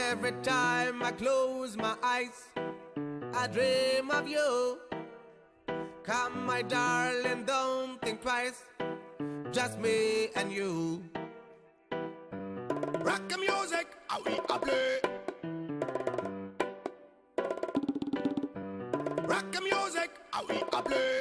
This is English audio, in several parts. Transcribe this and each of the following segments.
Every time I close my eyes, I dream of you. Come, my darling, don't think twice, just me and you. Rock the music, how we a play. Rock the music, how we a play.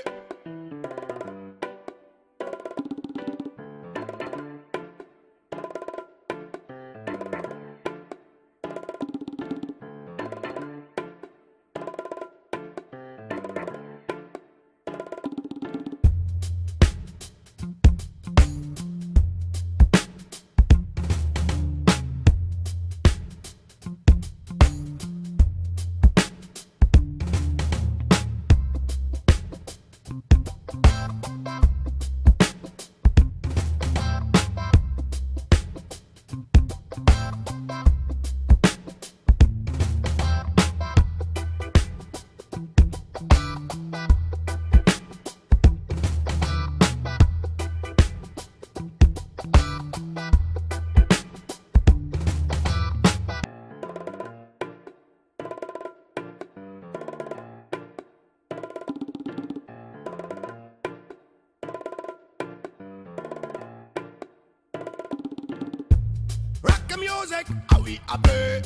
Rock the music, how we a play.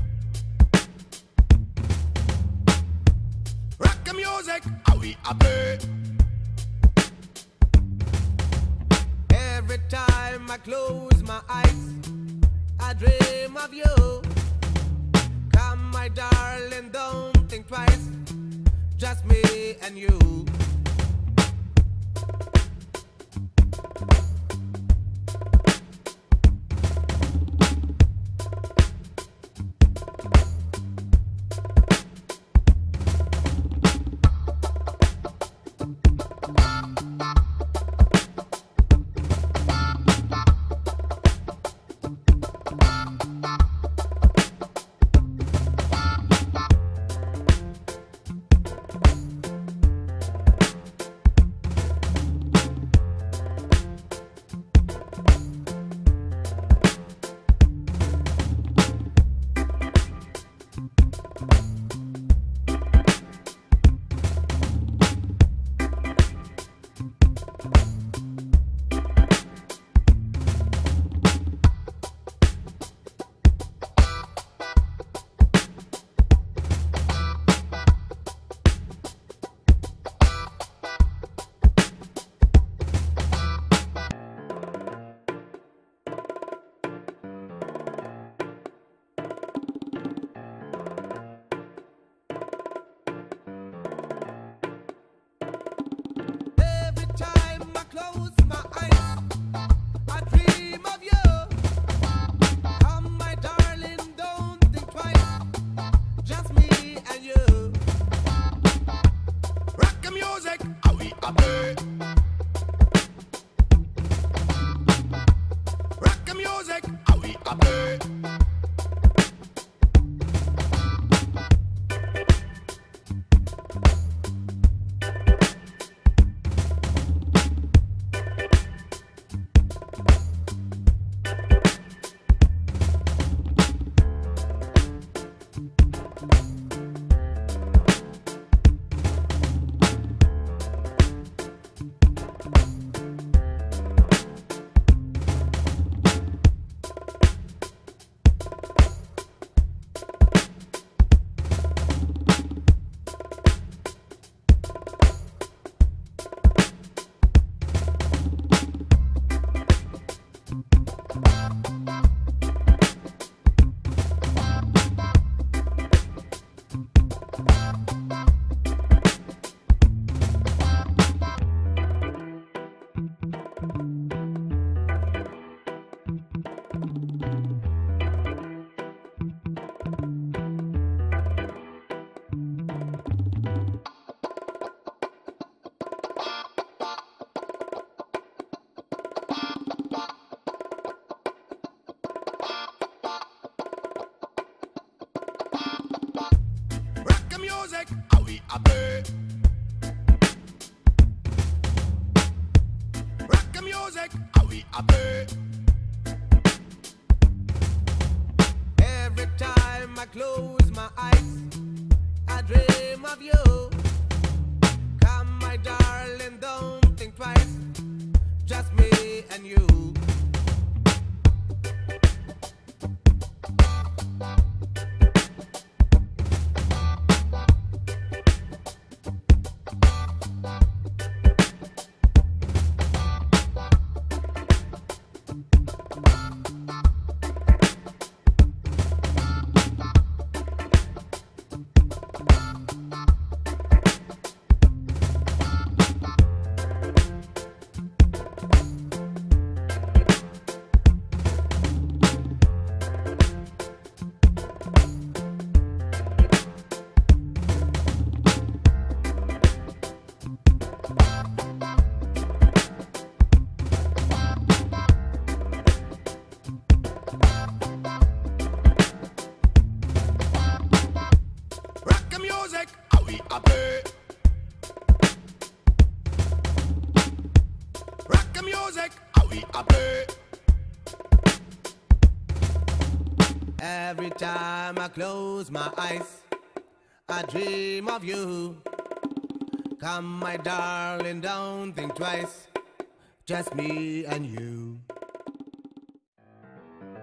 Rock the music, how we a play. Every time I close my eyes, I dream of you. Come, my darling, don't think twice, just me and you. Rock the music, how we a play. music, how we a play. Rock the music, how we a play. Every time I close my eyes, I dream of you. Come, my darling, don't think twice. Just me and you. Music, how we a play. Rock the music, how we a play. Every time I close my eyes, I dream of you. Come, my darling, don't think twice. Just me and you.